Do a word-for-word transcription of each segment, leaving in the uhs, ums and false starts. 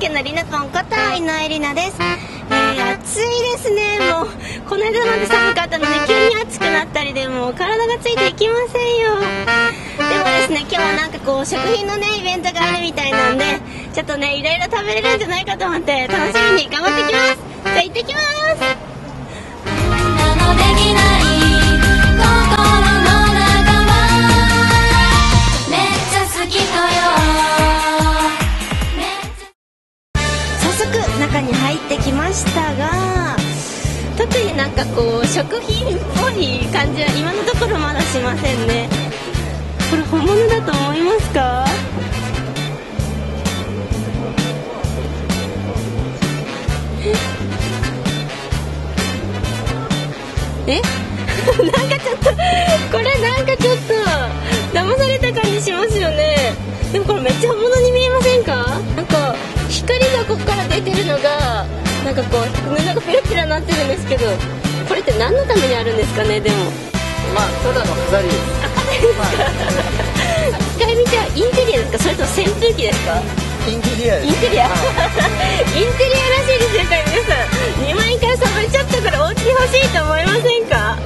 家のりなぽんこと井上里奈です。えー、暑いですね。もうこの間まで寒かったので急に暑くなったりでもう体がついていきませんよ。でもですね、今日はなんかこう食品のねイベントがあるみたいなんで、ちょっとねいろいろ食べれるんじゃないかと思って楽しみに頑張ってきます。じゃあ行ってきます。中に入ってきましたが、特になんかこう食品っぽい感じは今のところまだしませんね。これ本物だと思いますか？えなんかちょっとこれなんかちょっと騙された感じしますよね。でもこれめっちゃ本物に見えませんか？なんか光がここから出てるのがなんかこう布がペラペラなってるんですけど、これって何のためにあるんですかね。でもまあただの飾りです。 あ、飾りですか？使い道はインテリアですか、それとも扇風機ですか？ インテリアです。 インテリア、はい、インテリアらしいですよ。これ皆さんにまん円からさんまん円ちょっとこれお家に欲しいと思いませんか？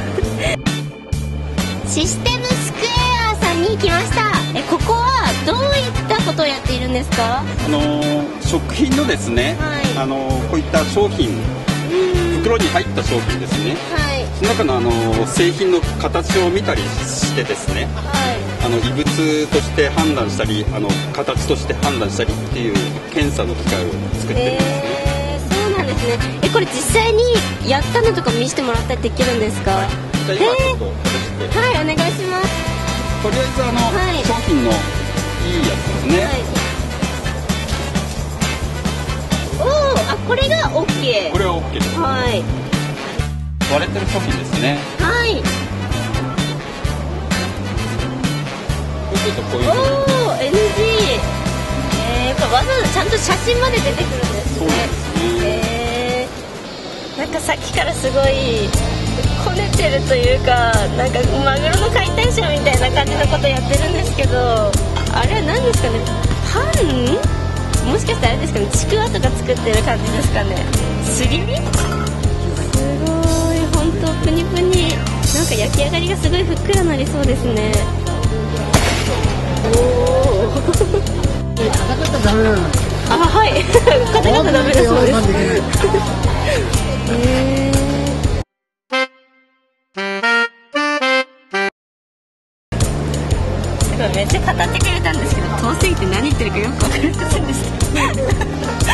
システムスクエアさんに来ました。え、ここはどういったことをやっているんですか？ あのー、食品のですね、はい、あのー、こういった商品、袋に入った商品ですね、はい、その中の、あのー、製品の形を見たりしてですね、はい、あの異物として判断したり、あの形として判断したりっていう検査の機械を作ってるんですね。 えー、そうなんですね。え、これ実際にやったのとか見せてもらったりできるんですか？はい、 じゃあ今ちょっと試して、 はい、お願いします。 とりあえずあの、はい、商品のいいやつですね、はい、 おー、あ、これが OK。 これは OK です。 はい、 割れてる商品ですね。 はい、 そうするとこういうおー、エヌジー、えー、やっぱわざわざちゃんと写真まで出てくるんですね。 そうですね、 えー、なんかさっきからすごいこねてるというか、なんかマグロの解体ショーみたいな感じのことやってるんですけど、あれは何ですかね、パン？もしかしたらあれですかね、ちくわとか作ってる感じですかね。すり身？すごい、ほんとプニプニ、なんか焼き上がりがすごいふっくらなりそうですね。おお硬かったらダメなの。あ、はい硬かったらダメだそうです。えーめっちゃ語ってくれたんですけど、遠すぎて何言ってるかよく分かりませんでした